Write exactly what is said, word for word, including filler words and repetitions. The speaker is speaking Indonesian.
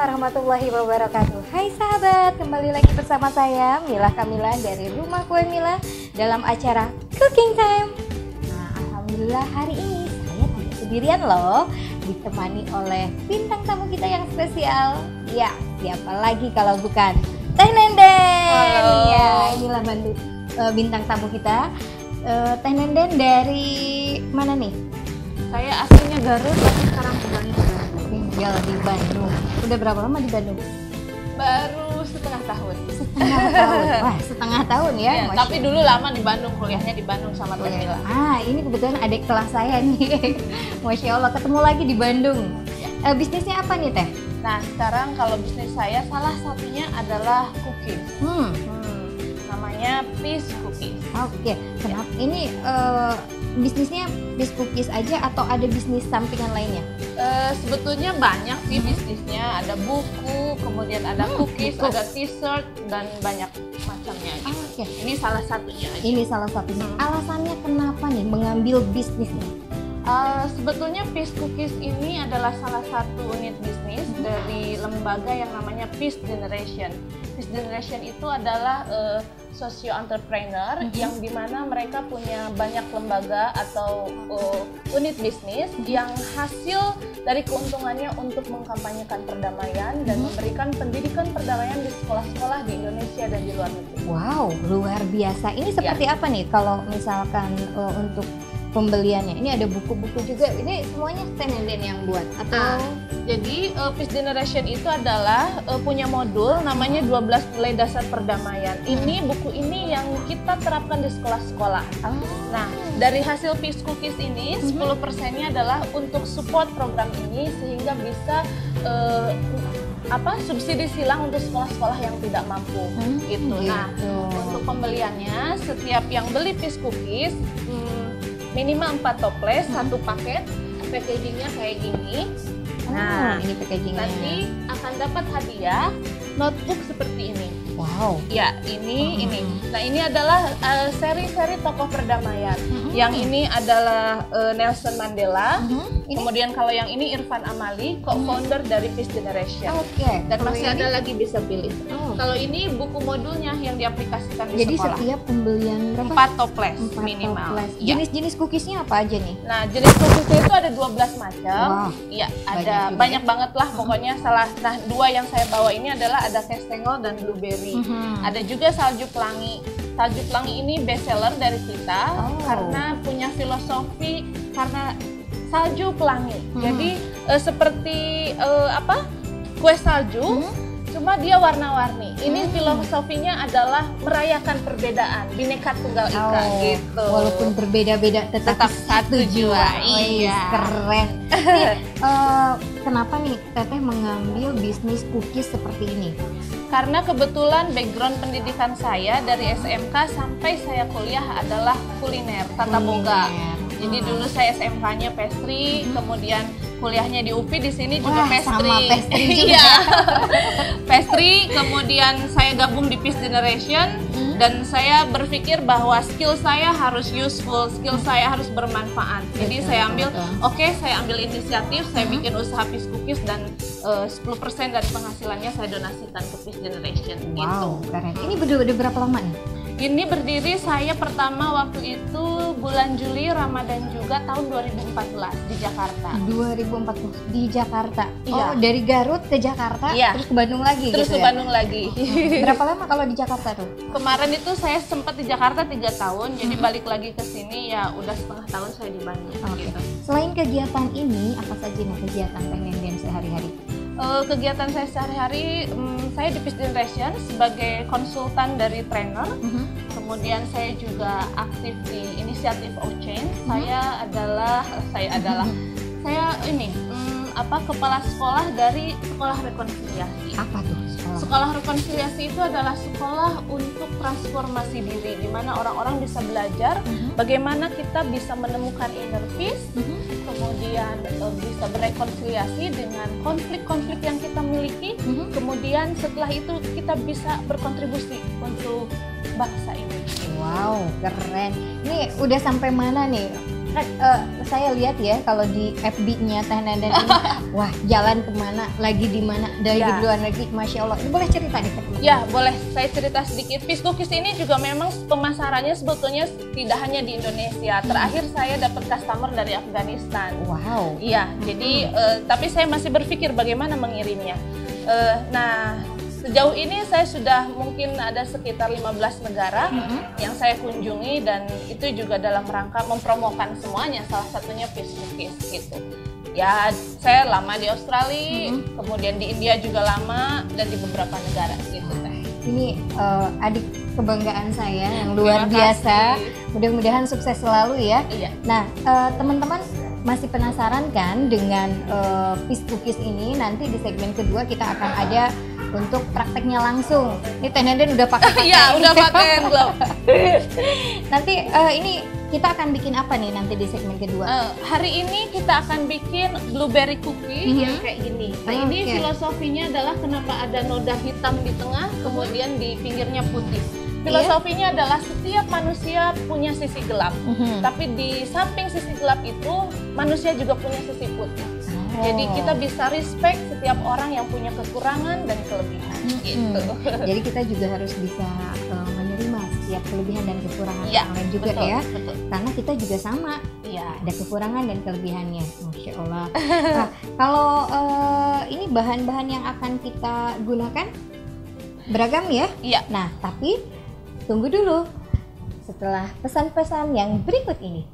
warahmatullahi wabarakatuh. Hai sahabat, kembali lagi bersama saya Mila Kamila dari Rumah Kue Mila dalam acara Cooking Time. Nah, alhamdulillah hari ini saya tidak sendirian loh, ditemani oleh bintang tamu kita yang spesial. Ya, siapa lagi kalau bukan Teh Nenden. Halo. Ya, inilah bantu uh, bintang tamu kita. Uh, Teh Nenden dari mana nih? Saya aslinya Garut, tapi sekarang tinggalnya di Bandung. Tinggal di Bandung. Udah berapa lama di Bandung? Baru setengah tahun. Setengah tahun. Wah, setengah tahun ya. Ya, Masya tapi dulu lama di Bandung, kuliahnya di Bandung sama Teh Mila. Ah, ini kebetulan adik kelas saya nih. Masya Allah, ketemu lagi di Bandung. Eh, bisnisnya apa nih Teh? Nah, sekarang kalau bisnis saya salah satunya adalah cookies. Hmm. Hmm, namanya Peace Cookies. Oke, kenapa ini eh, bisnisnya bis cookies aja atau ada bisnis sampingan lainnya? Eh, sebetulnya banyak sih bisnisnya, ada buku, kemudian ada Hmm, cookies, buku. ada t-shirt dan banyak macamnya. Ah, Gitu. Oke, Ini salah satunya aja. ini salah satunya. Hmm. Alasannya kenapa nih mengambil bisnis ini? Uh, sebetulnya Peace Cookies ini adalah salah satu unit bisnis Mhm. dari lembaga yang namanya Peace Generation. Peace Generation itu adalah uh, socio entrepreneur Mhm. yang dimana mereka punya banyak lembaga atau uh, unit bisnis yang hasil dari keuntungannya untuk mengkampanyekan perdamaian dan Mhm. memberikan pendidikan perdamaian di sekolah-sekolah di Indonesia dan di luar negeri. Wow, luar biasa. Ini seperti apa nih kalau misalkan eh, untuk pembeliannya? Ini ada buku-buku juga. Ini semuanya Teh Nenden yang buat atau Ah, Jadi uh, Peace Generation itu adalah uh, punya modul namanya dua belas nilai dasar perdamaian. Ini buku ini yang kita terapkan di sekolah-sekolah. Oh. Nah, dari hasil Peace Cookies ini Mhm. sepuluh persennya adalah untuk support program ini sehingga bisa uh, apa subsidi silang untuk sekolah-sekolah yang tidak mampu Hmm, gitu. Nah, gitu. untuk pembeliannya setiap yang beli Peace Cookies hmm, minimal empat toples, Hmm. satu paket, packagingnya kayak gini. Nah, ini packagingnya. Nanti akan dapat hadiah notebook seperti ini. Wow. Ya, ini Hmm. ini. Nah, ini adalah uh, seri-seri tokoh perdamaian. Mhm. Yang ini adalah uh, Nelson Mandela. Mhm. Ini Kemudian kalau yang ini Irfan Amali, co-founder dari Peace Generation. oke. Dan Kalau masih ini- ada lagi bisa pilih. Oh. Kalau ini buku modulnya yang diaplikasikan di Jadi sekolah. setiap pembelian berapa? Empat toples Empat minimal. toples. Iya. Jenis-jenis cookiesnya apa aja nih? Nah, jenis cookiesnya itu ada dua belas macam. Wah, Iya, banyak ada juga banyak ya. banget lah pokoknya salah. Nah, dua yang saya bawa ini adalah ada kastengel dan blueberry. Mhm. Ada juga salju pelangi. Salju pelangi ini best seller dari kita Oh. karena punya filosofi karena salju pelangi. Mhm. Jadi eh, seperti eh, apa? Kue salju. Mhm. Cuma dia warna-warni. Ini Hmm. filosofinya adalah merayakan perbedaan, Bhinneka Tunggal Ika Oh, gitu. walaupun berbeda-beda tetap, Tetap satu jua. Wih, Iya. keren. Nih, eh, kenapa nih Teteh mengambil bisnis cookies seperti ini? Karena kebetulan background pendidikan saya dari S M K sampai saya kuliah adalah kuliner, tata boga. Kuliner. Jadi Hmm. dulu saya S M K-nya pastry, kemudian kuliahnya di U P I, di sini juga Wah, pastry. sama pastry juga. Iya. Pastry, kemudian saya gabung di Peace Generation Hmm. dan saya berpikir bahwa skill saya harus useful, skill saya harus bermanfaat. Jadi Betul, saya ambil, betul. oke, saya ambil inisiatif, saya Hmm. bikin usaha Peace Cookies dan eh, sepuluh persen dari penghasilannya saya donasikan ke Peace Generation gitu. Wow, keren. Ini udah, udah berapa lama nih? Ini berdiri saya pertama waktu itu bulan Juli Ramadan juga tahun dua ribu empat belas di Jakarta. dua ribu empat belas di Jakarta. Iya. Oh, dari Garut ke Jakarta, Iya. terus ke Bandung lagi Terus gitu ke ya? Bandung lagi. Berapa lama kalau di Jakarta tuh? Kemarin itu saya sempat di Jakarta tiga tahun, jadi Mhm. balik lagi ke sini ya udah setengah tahun saya di Bandung. Oke. Gitu. Selain kegiatan ini, apa saja nih kegiatan Teh Nenden sehari-hari? Eh, kegiatan saya sehari-hari, hmm, saya di Peace Generation sebagai konsultan dari trainer. Mhm. Kemudian saya juga aktif di inisiatif O Change. Mhm. Saya adalah saya adalah saya ini hmm, apa kepala sekolah dari sekolah rekonsiliasi. Apa tuh sekolah? Sekolah rekonsiliasi itu adalah sekolah untuk transformasi diri, di mana orang-orang bisa belajar Mhm. bagaimana kita bisa menemukan inner peace, Mhm. kemudian eh, bisa berekonsiliasi dengan konflik-konflik yang kita miliki, Mhm. kemudian setelah itu kita bisa berkontribusi untuk bangsa ini. Wow, keren. Ini udah sampai mana nih Kan, uh, saya lihat ya kalau di F B-nya Teh Nenden ini, wah jalan kemana, lagi di mana, dari Ya. di luar negeri, masya Allah. Ini boleh cerita nih? Ya, boleh saya cerita sedikit. Fish cookies ini juga memang pemasarannya sebetulnya tidak hanya di Indonesia. Terakhir saya dapat customer dari Afghanistan. Wow. Iya, jadi eh, tapi saya masih berpikir bagaimana mengirimnya. Eh, nah, sejauh ini saya sudah mungkin ada sekitar lima belas negara Mm-hmm. yang saya kunjungi, dan itu juga dalam rangka mempromokan semuanya, salah satunya Fish cookies gitu. Ya, saya lama di Australia, Mm-hmm. kemudian di India juga lama, dan di beberapa negara gitu Teh. Ini uh, adik kebanggaan saya yang luar Terima biasa. kasih. Mudah-mudahan sukses selalu ya. Iya. Nah, uh, teman-teman masih penasaran kan dengan uh, Fish cookies ini? Nanti di segmen kedua kita akan ada untuk prakteknya langsung. Ini Teh Nenden udah pakai. Iya, udah pakai glove. Nanti uh, ini kita akan bikin apa nih nanti di segmen kedua? Eh, hari ini kita akan bikin blueberry cookie Mhm. yang kayak gini. Nah, Oh, ini oke. filosofinya adalah kenapa ada noda hitam di tengah, kemudian di pinggirnya putih. Filosofinya adalah setiap manusia punya sisi gelap, Mhm. tapi di samping sisi gelap itu manusia juga punya sisi putih. Oh. Jadi kita bisa respect setiap orang yang punya kekurangan dan kelebihan. Mhm. Gitu. Jadi kita juga harus bisa uh, menerima setiap kelebihan dan kekurangan Iya, orang lain juga betul, ya. betul. Karena kita juga sama, Iya. ada kekurangan dan kelebihannya, masya Allah. Nah, kalau uh, ini bahan-bahan yang akan kita gunakan beragam ya. Iya. Nah, tapi tunggu dulu setelah pesan-pesan yang berikut ini.